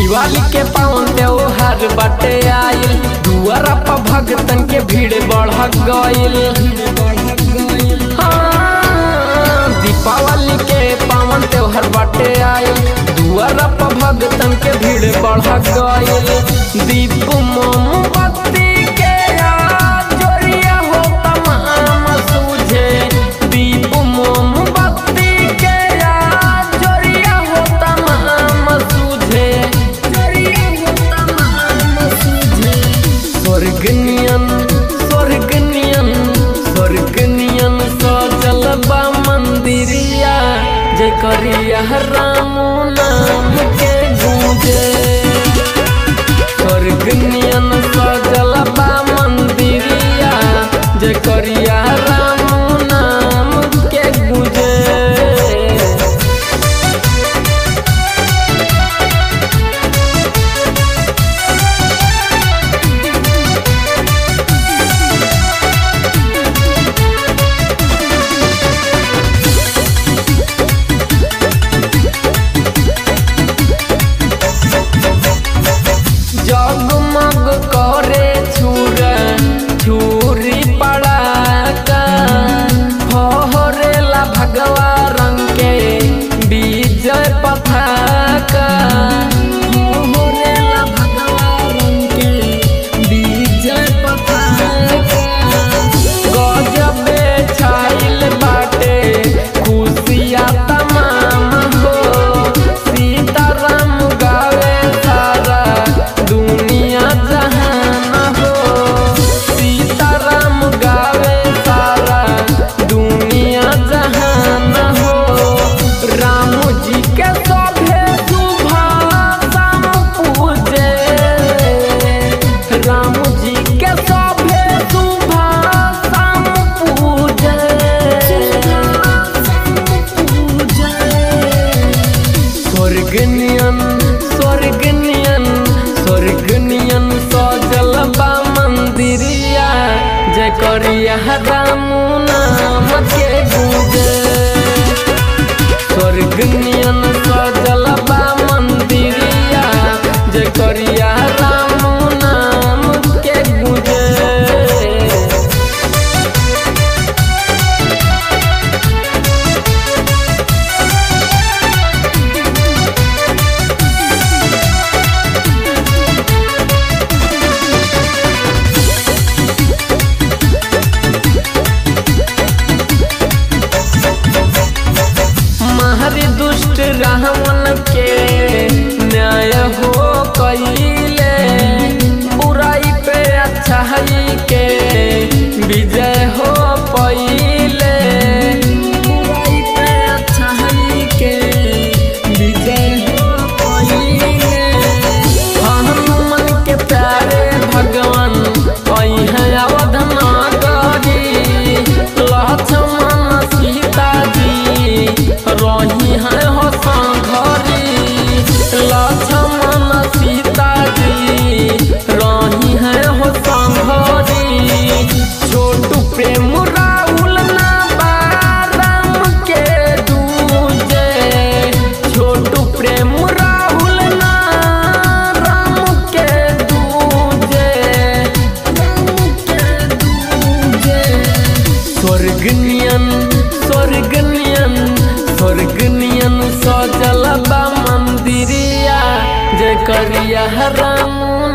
दिवाली के पावन त्योहार बाटे आइल, दुआरा पर भगतन के भीड़ बढ़ गइल। दीपावली के पावन त्योहार बाटे आइल, दुआरा पर भगतन के भीड़ बढ़ गइल। दीप मोमबत्ती के जोरिया हो तमाम सूझे, दीप मोमबत्ती के जोरिया हो तमाम सूझे, स्वर्ग नियन स्वर्ग नियन स्वर्ग नियन सजल बा मंदिरिया, जय करिया राम नाम के गूंजे। स्वर्ग नियन सजल बा मंदिरिया, जय करिया राम नाम के गूंजे। जगमग करे छुरी पड़ाका, फहरेला भगवा रंग के विजय पताका, फहरेला भगवा रंग के विजय पताका। गजबे छाइल बाटे खुशिया तमाम हो, सीताराम गावे सारा दुनिया जहान हो, सीताराम गावे सारा दुनिया जहान हो। राम जी के सभे सुबह शाम पूजे, राम जी के सभे सुबह शाम पूजे। स्वर्ग नियन स्वर्ग नियन स्वर्ग नियन सजल बा मंदिरिया, जय करिया राम नाम के गूंजे। स्वर्ग नियन सजल बा मंदिरिया, जय करिया राम नाम के गूंजे। महरी दुष्ट रावण के न्याय हो कइले, बुराई पे अच्छाई के विजय हो पइले, बुराई पे अच्छाई के विजय हो पइले। हनुमान के प्यारे भगवान अइहे अवध नगरी, लक्ष्मण सीता जी रही है हो संघरी, लक्ष्मण सीता जी रही है हो संघरी। छोटू प्रेम राहुल ना बा राम के दूजे, छोटू प्रेम राहुल ना राम के दूजे, राम के दूजे। स्वर्ग नियन स्वर्ग नियन स्वर्ग नियन सजल बा मंदिरिया, जय करिया राम